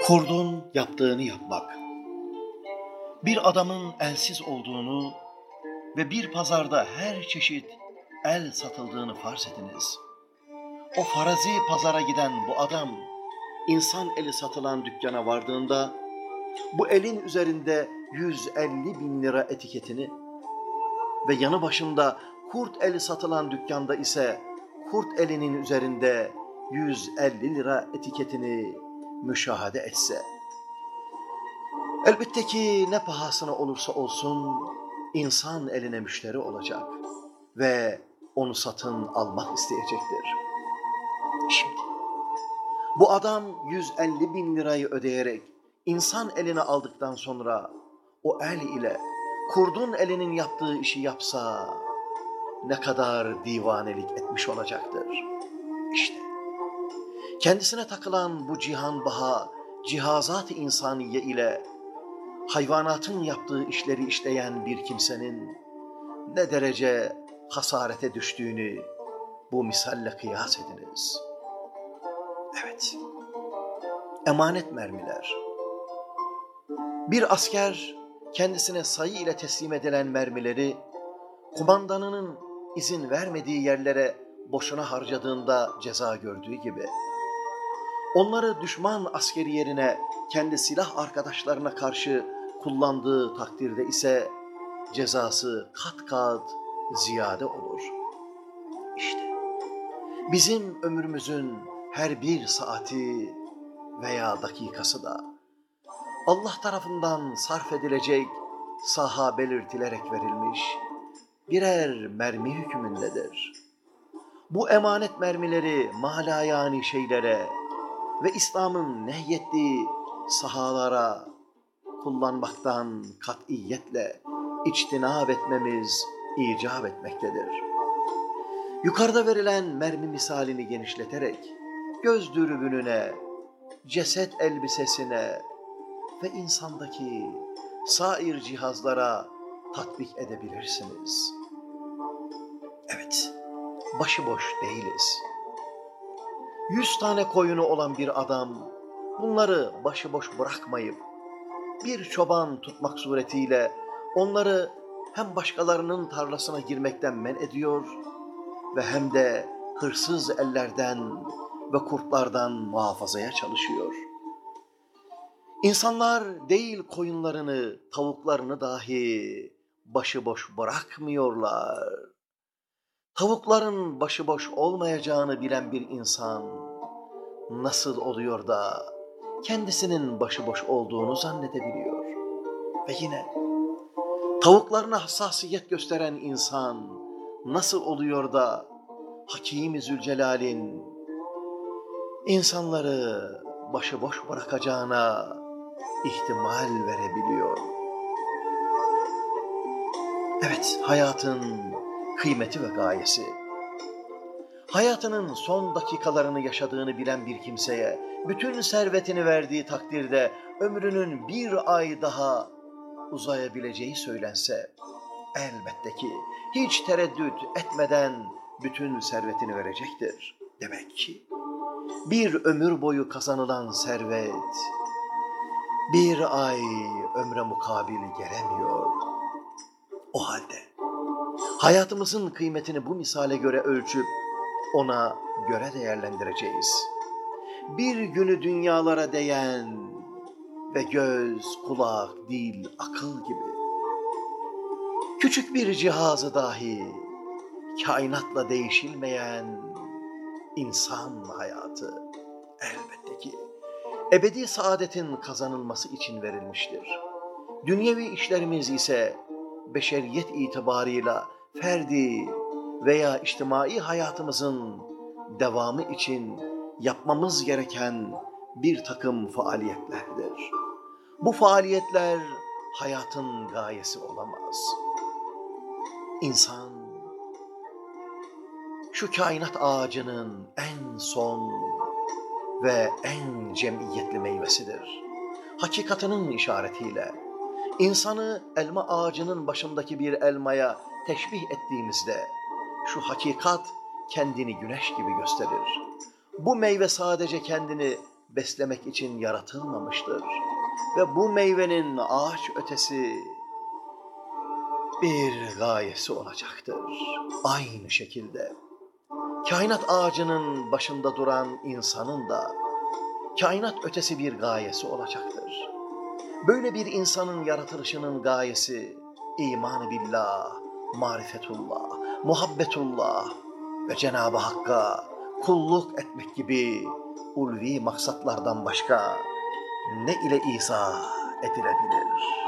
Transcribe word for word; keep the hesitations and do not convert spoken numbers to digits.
Kurdun yaptığını yapmak. Bir adamın elsiz olduğunu ve bir pazarda her çeşit el satıldığını farz ediniz. O farazi pazara giden bu adam, insan eli satılan dükkana vardığında, bu elin üzerinde yüz elli bin lira etiketini ve yanı başında kurt eli satılan dükkanda ise kurt elinin üzerinde yüz elli lira etiketini müşahede etse, elbette ki ne pahasına olursa olsun insan eline müşteri olacak ve onu satın almak isteyecektir. Şimdi bu adam yüz elli bin lirayı ödeyerek insan eline aldıktan sonra o el ile kurdun elinin yaptığı işi yapsa ne kadar divanelik etmiş olacaktır. İşte kendisine takılan bu cihanbaha cihazat-ı insaniye ile hayvanatın yaptığı işleri işleyen bir kimsenin ne derece hasarete düştüğünü bu misalle kıyas ediniz. Evet, emanet mermiler. Bir asker kendisine sayı ile teslim edilen mermileri kumandanının izin vermediği yerlere boşuna harcadığında ceza gördüğü gibi, onları düşman askeri yerine kendi silah arkadaşlarına karşı kullandığı takdirde ise cezası kat kat ziyade olur. İşte bizim ömrümüzün her bir saati veya dakikası da Allah tarafından sarf edilecek saha belirtilerek verilmiş birer mermi hükmündedir. Bu emanet mermileri malayani şeylere ve İslam'ın nehyettiği sahalara kullanmaktan katiyetle içtinab etmemiz icap etmektedir. Yukarıda verilen mermi misalini genişleterek göz dürbününe, ceset elbisesine ve insandaki sair cihazlara tatbik edebilirsiniz. Evet, başıboş değiliz. Yüz tane koyunu olan bir adam bunları başıboş bırakmayıp bir çoban tutmak suretiyle onları hem başkalarının tarlasına girmekten men ediyor ve hem de hırsız ellerden ve kurtlardan muhafazaya çalışıyor. İnsanlar değil koyunlarını, tavuklarını dahi başıboş bırakmıyorlar. Tavukların başıboş olmayacağını bilen bir insan nasıl oluyor da kendisinin başıboş olduğunu zannedebiliyor? Ve yine tavuklarına hassasiyet gösteren insan nasıl oluyor da Hakim-i Zülcelal'in insanları başıboş bırakacağına ihtimal verebiliyor? Evet, hayatın kıymeti ve gayesi. Hayatının son dakikalarını yaşadığını bilen bir kimseye bütün servetini verdiği takdirde ömrünün bir ay daha uzayabileceği söylense, elbette ki hiç tereddüt etmeden bütün servetini verecektir. Demek ki bir ömür boyu kazanılan servet bir ay ömre mukabil gelemiyor. O halde hayatımızın kıymetini bu misale göre ölçüp ona göre değerlendireceğiz. Bir günü dünyalara değen ve göz, kulak, dil, akıl gibi küçük bir cihazı dahi kainatla değişilmeyen insan hayatı elbette ki ebedi saadetin kazanılması için verilmiştir. Dünyevi işlerimiz ise beşeriyet itibarıyla ferdi veya içtimai hayatımızın devamı için yapmamız gereken bir takım faaliyetlerdir. Bu faaliyetler hayatın gayesi olamaz. İnsan, şu kainat ağacının en son ve en cemiyetli meyvesidir. Hakikatinin işaretiyle insanı elma ağacının başındaki bir elmaya teşbih ettiğimizde şu hakikat kendini güneş gibi gösterir. Bu meyve sadece kendini beslemek için yaratılmamıştır. Ve bu meyvenin ağaç ötesi bir gayesi olacaktır. Aynı şekilde kainat ağacının başında duran insanın da kainat ötesi bir gayesi olacaktır. Böyle bir insanın yaratılışının gayesi iman-ı billah, marifetullah, muhabbetullah ve Cenab-ı Hakk'a kulluk etmek gibi ulvi maksatlardan başka ne ile izah edilebilir?